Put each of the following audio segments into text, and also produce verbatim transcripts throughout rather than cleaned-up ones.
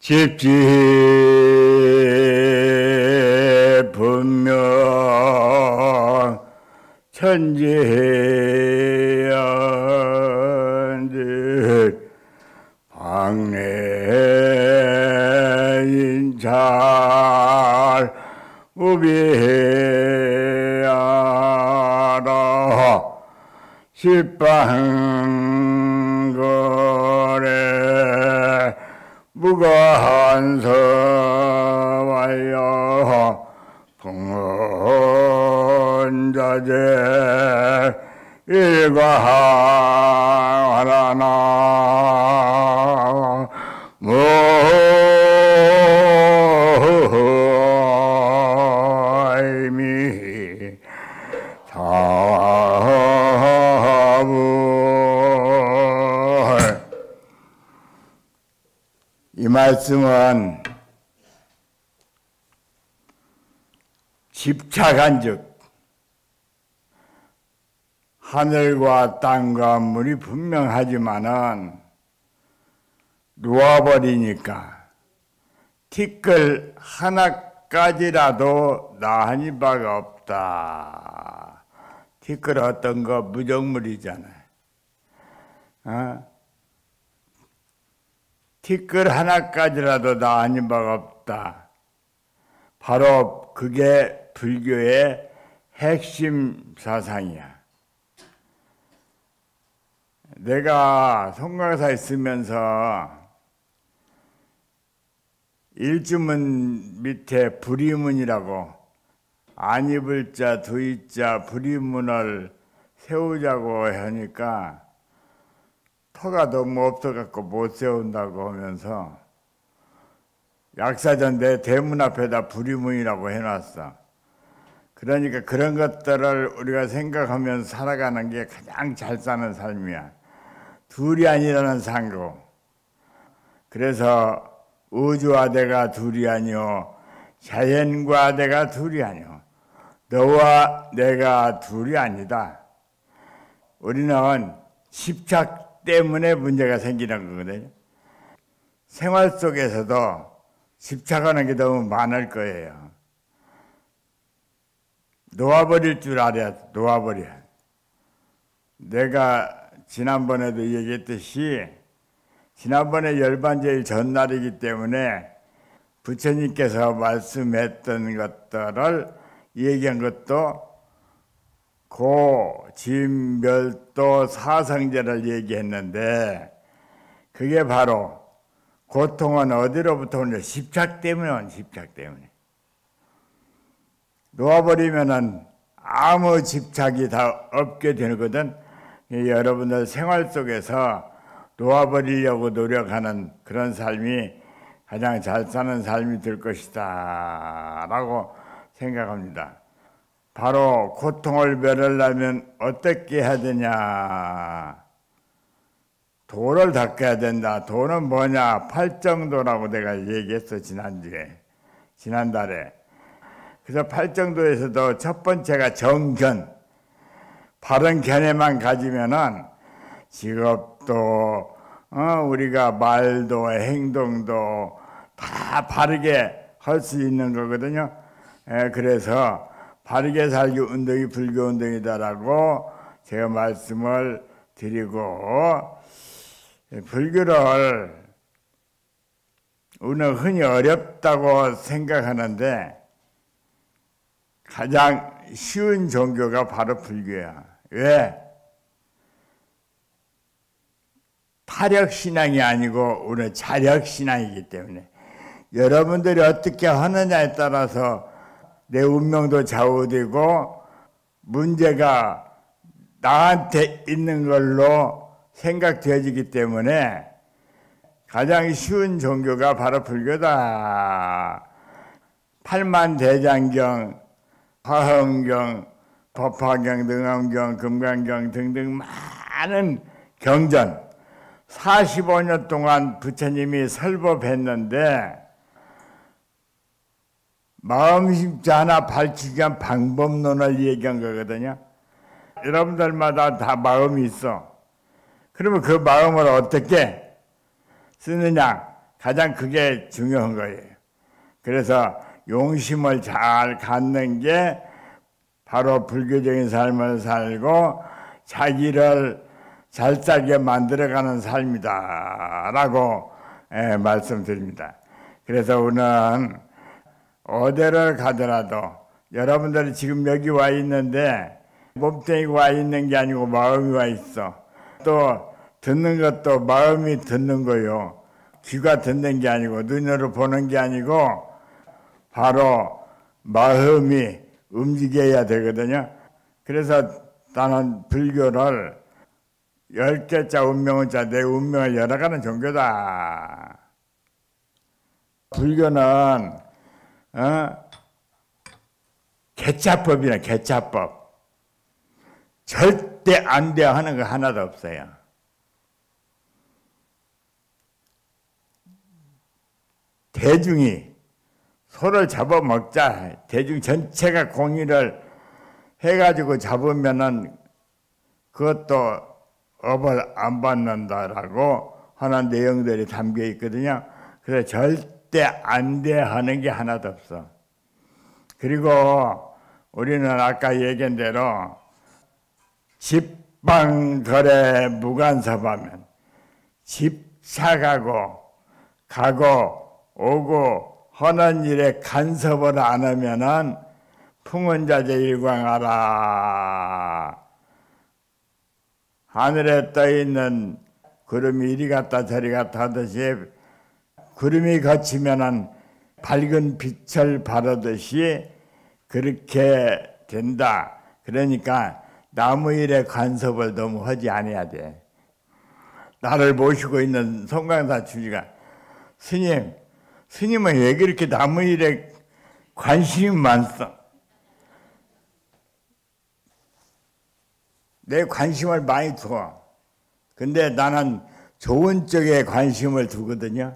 집지 분명 천지연들 방래인잘 우비하라 십방거래 무관서와여 풍언자재 일과하라나 모임이 사불. 이 말씀은 집착한즉 하늘과 땅과 물이 분명하지만은 놓아버리니까 티끌 하나까지라도 나하니 바가 없다. 티끌 어떤 거 무정물이잖아요. 어? 티끌 하나까지라도 나하니 바가 없다. 바로 그게 불교의 핵심 사상이야. 내가 송강사에 있으면서 일주문 밑에 불이문이라고 안입을자 두이자 불이문을 세우자고 하니까 터가 너무 없어갖고 못 세운다고 하면서 약사전 내 대문 앞에다 불이문이라고 해놨어. 그러니까 그런 것들을 우리가 생각하면서 살아가는 게 가장 잘 사는 삶이야. 둘이 아니라는 상고. 그래서 우주와 내가 둘이 아니오, 자연과 내가 둘이 아니오, 너와 내가 둘이 아니다. 우리는 집착 때문에 문제가 생기는 거거든요. 생활 속에서도 집착하는 게 너무 많을 거예요. 놓아버릴 줄 알아야 놓아버려. 내가 지난번에도 얘기했듯이 지난번에 열반제일 전날이기 때문에 부처님께서 말씀했던 것들을 얘기한 것도 고, 진, 멸도, 사성제를 얘기했는데 그게 바로 고통은 어디로부터 오냐? 집착 때문에 온 집착 때문에. 놓아버리면은 아무 집착이 다 없게 되거든. 여러분들 생활 속에서 놓아버리려고 노력하는 그런 삶이 가장 잘 사는 삶이 될 것이다 라고 생각합니다. 바로 고통을 멸하려면 어떻게 해야 되냐? 도를 닦아야 된다. 도는 뭐냐? 팔정도라고 내가 얘기했어, 지난주에, 지난달에. 그래서 팔정도에서도 첫 번째가 정견. 바른 견해만 가지면은 직업도, 어, 우리가 말도 행동도 다 바르게 할 수 있는 거거든요. 에, 그래서 바르게 살기 운동이 불교 운동이다라고 제가 말씀을 드리고, 불교를 우리는 흔히 어렵다고 생각하는데 가장 쉬운 종교가 바로 불교야. 왜? 타력신앙이 아니고 우리는 자력신앙이기 때문에 여러분들이 어떻게 하느냐에 따라서 내 운명도 좌우되고 문제가 나한테 있는 걸로 생각되어지기 때문에 가장 쉬운 종교가 바로 불교다. 팔만대장경, 화엄경, 법화경, 등엄경, 금강경 등등 많은 경전 사십오 년 동안 부처님이 설법했는데 마음심자 하나 밝히기 위한 방법론을 얘기한 거거든요. 여러분들마다 다 마음이 있어. 그러면 그 마음을 어떻게 쓰느냐? 가장 그게 중요한 거예요. 그래서 용심을 잘 갖는 게 바로 불교적인 삶을 살고 자기를 잘 살게 만들어가는 삶이다 라고 예, 말씀드립니다. 그래서 우리는 어디를 가더라도 여러분들이 지금 여기 와 있는데 몸뚱이가 와 있는 게 아니고 마음이 와 있어. 또 듣는 것도 마음이 듣는 거요. 귀가 듣는 게 아니고 눈으로 보는 게 아니고 바로 마음이 움직여야 되거든요. 그래서 나는 불교를 열 개자 운명자 내 운명을 열어가는 종교다. 불교는 어? 개차법이나 개차법. 절대 안 돼 하는 거 하나도 없어요. 대중이 소를 잡아먹자. 대중 전체가 공의를 해가지고 잡으면은 그것도 업을 안 받는다라고 하는 내용들이 담겨 있거든요. 그래서 절대 안 돼 하는 게 하나도 없어. 그리고 우리는 아까 얘기한 대로 집방거래 무간섭하면 집 사가고 가고 오고 하는 일에 간섭을 안 하면은 풍운자재 일광하라. 하늘에 떠 있는 구름이 이리 갔다 저리 갔다 하듯이 구름이 걷히면은 밝은 빛을 바르듯이 그렇게 된다. 그러니까 나무 일에 간섭을 너무 하지 않아야 돼. 나를 모시고 있는 송광사 주지가 스님, 스님은 왜 그렇게 나무 일에 관심이 많소? 내 관심을 많이 둬. 근데 나는 좋은 쪽에 관심을 두거든요.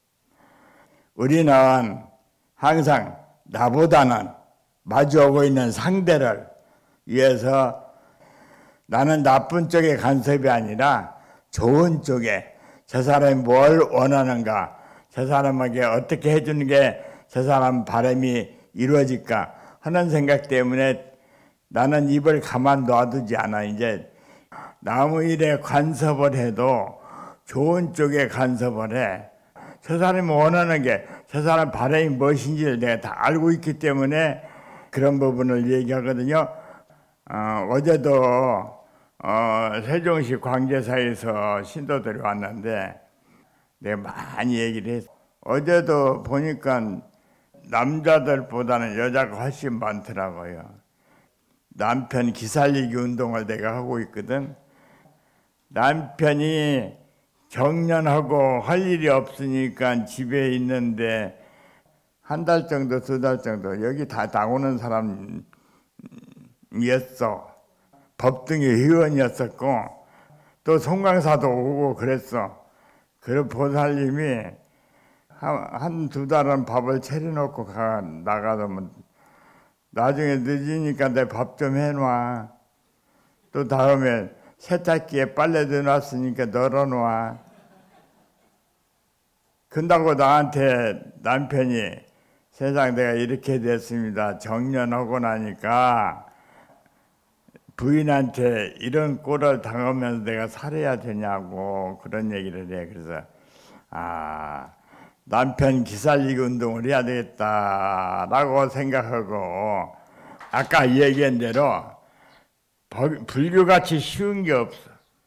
우리는 항상 나보다는 마주오고 있는 상대를 위해서 나는 나쁜 쪽에 간섭이 아니라 좋은 쪽에 저 사람이 뭘 원하는가, 저 사람에게 어떻게 해주는 게 저 사람 바람이 이루어질까 하는 생각 때문에 나는 입을 가만 놔두지 않아. 이제 나무 일에 간섭을 해도 좋은 쪽에 간섭을 해. 저 사람이 원하는 게 저 사람 바람이 무엇인지를 내가 다 알고 있기 때문에 그런 부분을 얘기하거든요. 어, 어제도 어, 세종시 광제사에서 신도들이 왔는데 내가 많이 얘기를 했어. 어제도 보니까 남자들보다는 여자가 훨씬 많더라고요. 남편 기살리기 운동을 내가 하고 있거든. 남편이 정년하고 할 일이 없으니까 집에 있는데 한 달 정도, 두 달 정도 여기 다 나오는 사람이었어. 법등의 회원이었었고 또 송광사도 오고 그랬어. 그 보살님이 한 두 달은 밥을 차려놓고 가, 나가면 나중에 늦으니까 내 밥 좀 해놔. 또 다음에 세탁기에 빨래 넣어놨으니까 널어놔. 근다고 나한테 남편이 세상 내가 이렇게 됐습니다. 정년하고 나니까 부인한테 이런 꼴을 당하면서 내가 살아야 되냐고 그런 얘기를 해. 그래서 아 남편 기살리기 운동을 해야 되겠다라고 생각하고 아까 얘기한 대로 불교같이 쉬운 게 없어.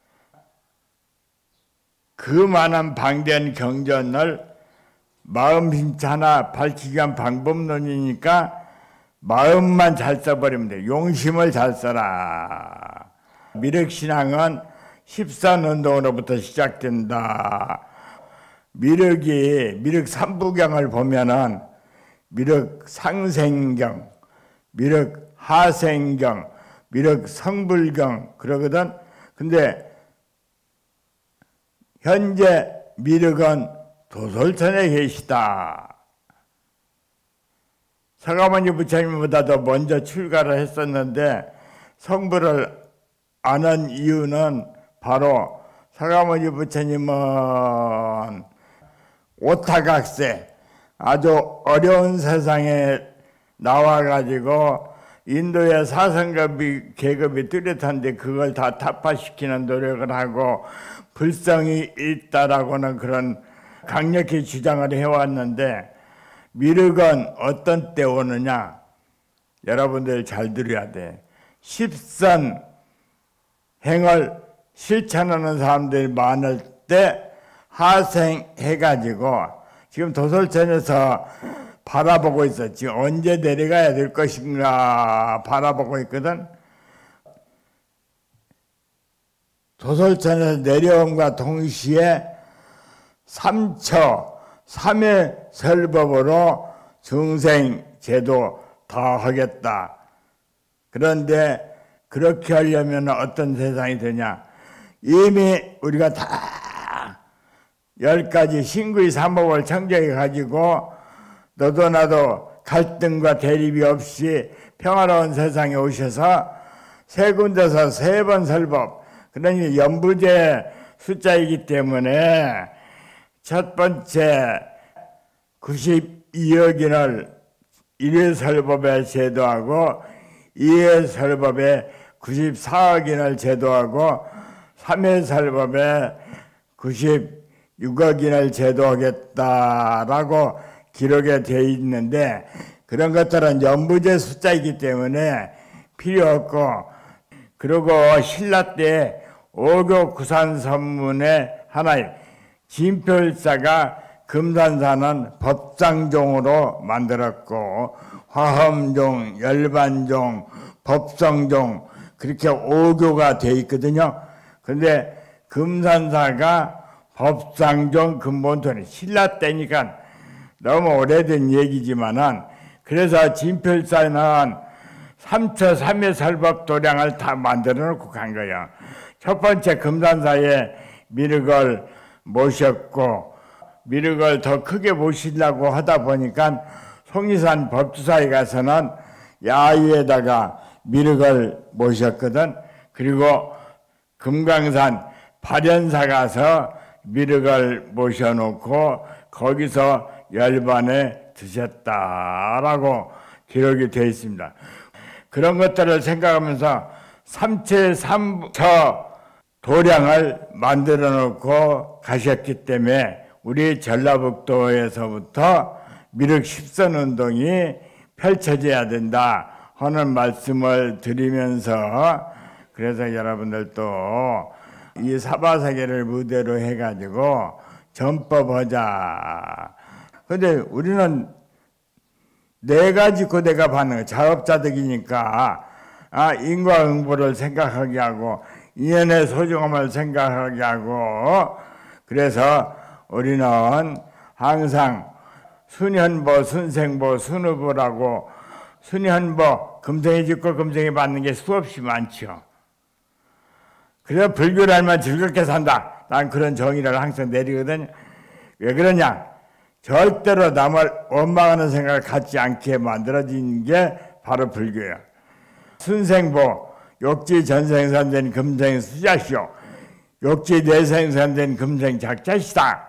그 많은 방대한 경전을 마음 힘 하나 밝히기 위한 방법론이니까 마음만 잘 써버리면 돼. 용심을 잘 써라. 미륵신앙은 십선운동으로부터 시작된다. 미륵이 미륵 삼부경을 보면은 미륵 상생경, 미륵 하생경, 미륵 성불경 그러거든. 근데 현재 미륵은 도솔천에 계시다. 서가모니 부처님보다도 먼저 출가를 했었는데 성불을 안 한 이유는 바로 서가모니 부처님은 오타각세 아주 어려운 세상에 나와가지고 인도의 사상급이 계급이 뚜렷한데 그걸 다 타파시키는 노력을 하고 불성이 있다라고는 그런 강력히 주장을 해왔는데 미륵은 어떤 때 오느냐? 여러분들 잘 들어야 돼. 십선 행을 실천하는 사람들이 많을 때 하생해가지고 지금 도솔천에서 바라보고 있어. 지금 언제 내려가야 될 것인가 바라보고 있거든. 도솔천에서 내려옴과 동시에 삼처 삼회설법으로 중생 제도 다 하겠다. 그런데 그렇게 하려면 어떤 세상이 되냐? 이미 우리가 다 열 가지 신구의 삼법을 청정해 가지고 너도 나도 갈등과 대립이 없이 평화로운 세상에 오셔서 세 군데서 세 번 설법, 그러니 연부제 숫자이기 때문에 첫 번째 구십이억인을 일 회 설법에 제도하고 이 회 설법에 구십사억인을 제도하고 삼 회 설법에 구십육억인을 제도하겠다라고 기록에 되어 있는데 그런 것들은 연부제 숫자이기 때문에 필요 없고, 그리고 신라 때 오교 구산선문의 하나인 진표일사가 금산사는 법상종으로 만들었고 화엄종, 열반종, 법성종 그렇게 오교가 되어 있거든요. 그런데 금산사가 법상종 근본토는 신라 때니까 너무 오래된 얘기지만은, 그래서 진표일사는 삼처 삼회설법 도량을 다 만들어 놓고 간 거예요. 첫 번째 금산사에 미륵을 모셨고, 미륵을 더 크게 모시려고 하다 보니까 송리산 법주사에 가서는 야유에다가 미륵을 모셨거든. 그리고 금강산 발현사 가서 미륵을 모셔놓고 거기서 열반에 드셨다라고 기록이 되어 있습니다. 그런 것들을 생각하면서 삼체 삼처 도량을 만들어 놓고 가셨기 때문에 우리 전라북도에서부터 미륵 십선 운동이 펼쳐져야 된다 하는 말씀을 드리면서, 그래서 여러분들도 이 사바세계를 무대로 해가지고 전법하자. 근데 우리는 네 가지 고대가 받는 거, 자업자득이니까 아, 인과응보를 생각하게 하고 인연의 소중함을 생각하게 하고, 그래서 우리는 항상 순현보, 순생보, 순후보라고, 순현보, 금생이 짓고 금생이 받는 게 수없이 많죠. 그래서 불교를 알면 즐겁게 산다. 난 그런 정의를 항상 내리거든요. 왜 그러냐? 절대로 남을 원망하는 생각을 갖지 않게 만들어진 게 바로 불교야. 순생보, 욕지 전생산된 금생 수자시오. 욕지 내생산된 금생 작자시다.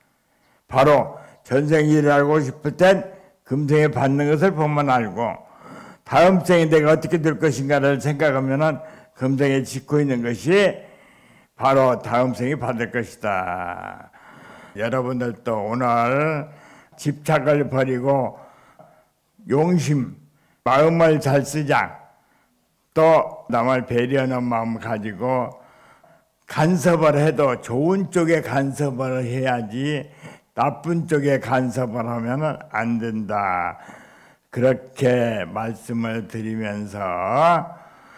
바로 전생 일을 알고 싶을 땐 금생에 받는 것을 보면 알고, 다음 생에 내가 어떻게 될 것인가를 생각하면은 금생에 짓고 있는 것이 바로 다음 생에 받을 것이다. 여러분들도 오늘 집착을 버리고 용심, 마음을 잘 쓰자. 또 남을 배려하는 마음 가지고 간섭을 해도 좋은 쪽에 간섭을 해야지 나쁜 쪽에 간섭을 하면 안 된다. 그렇게 말씀을 드리면서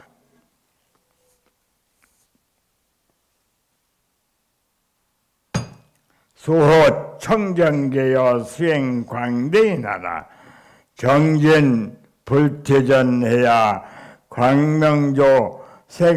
수호 청정계여 수행 광대의 나라, 정진 불태전해야 광명조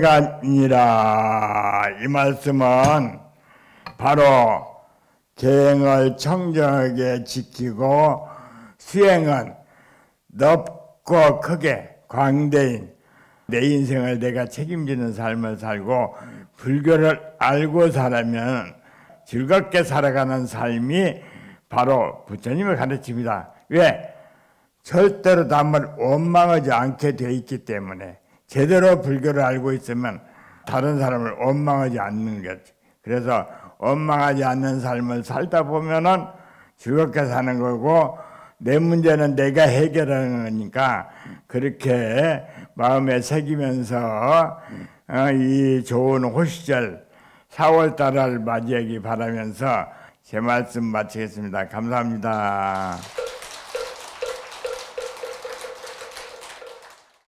세간이라. 이 말씀은 바로 계행을 청정하게 지키고 수행은 넓고 크게 광대인 내 인생을 내가 책임지는 삶을 살고 불교를 알고 살면 즐겁게 살아가는 삶이 바로 부처님의 가르침이다. 왜? 절대로 남을 원망하지 않게 돼 있기 때문에 제대로 불교를 알고 있으면 다른 사람을 원망하지 않는 거지. 그래서 원망하지 않는 삶을 살다 보면은 즐겁게 사는 거고 내 문제는 내가 해결하는 거니까 그렇게 마음에 새기면서 이 좋은 호시절 사월 달을 맞이하기 바라면서 제 말씀 마치겠습니다. 감사합니다.